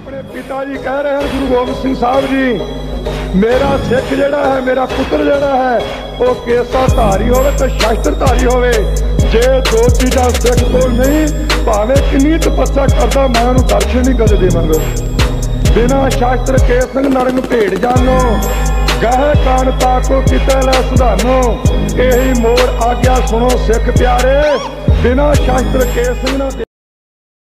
अपने पिता जी कह रहे हैं गुरु गोबिंद सिंह साहब जी, मेरा सिख जिहड़ा है, मेरा पुत्र जिहड़ा है वो केसा धारी होवे ते शास्त्र धारी होवे। जे दो चीज़ां सिख कोल नहीं, भावें किन्नी तपस्या करदा, मैं उहनूं दर्शन नहीं कदे देवांगा। बिना शास्त्र के संग नरंग भेड़ जानो, गह कान ताको किते लै सुधानो। यही मोड़ आग्या सुनो सिख प्यारे, बिना शास्त्र के संग ना